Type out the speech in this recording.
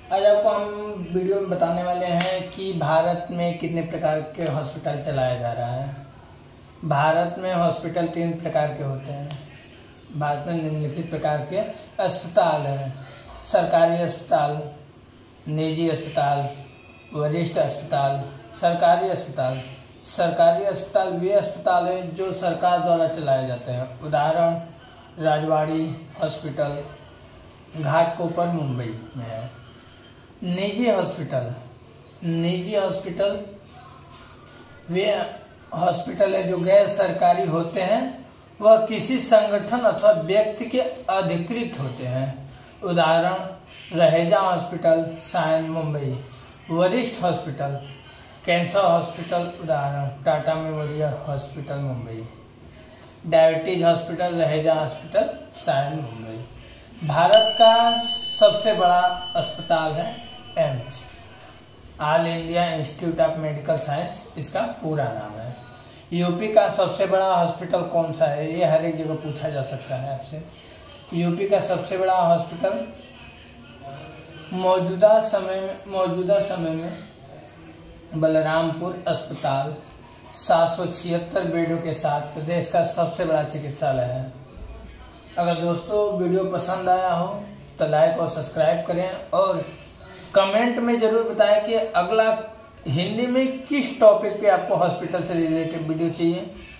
आज आपको हम वीडियो में बताने वाले हैं कि भारत में कितने प्रकार के हॉस्पिटल चलाया जा रहा है। भारत में हॉस्पिटल 3 प्रकार के होते हैं। भारत में निम्नलिखित प्रकार के अस्पताल हैं: सरकारी अस्पताल, निजी अस्पताल, वरिष्ठ अस्पताल, सरकारी अस्पताल। सरकारी अस्पताल वे अस्पताल हैं जो सरकार द्वारा चलाए जाते हैं। उदाहरण राजवाड़ी हॉस्पिटल घाटकोपर मुंबई में है। निजी हॉस्पिटल वे हॉस्पिटल है जो गैर सरकारी होते हैं, वह किसी संगठन अथवा व्यक्ति के अधिकृत होते हैं। उदाहरण रहेजा हॉस्पिटल सायन मुंबई। वरिष्ठ हॉस्पिटल कैंसर हॉस्पिटल, उदाहरण Tata memorial hospital Mumbai. Diabetes hospital Raheja hospital Sion Mumbai. Bharat का सबसे बड़ा अस्पताल है AIIMS, all India institute of medical science इसका पूरा नाम है। यूपी का सबसे बड़ा हॉस्पिटल कौन सा है, ये हर एक जगह पूछा जा सकता है आपसे। यूपी का सबसे बड़ा हॉस्पिटल मौजूदा समय में बलरामपुर अस्पताल 776 बेडों के साथ प्रदेश का सबसे बड़ा चिकित्सालय है। अगर दोस्तों वीडियो पसंद आया हो तो लाइक और सब्सक्राइब करें और कमेंट में जरूर बताएं कि अगला हिंदी में किस टॉपिक पे आपको हॉस्पिटल से रिलेटेड वीडियो चाहिए।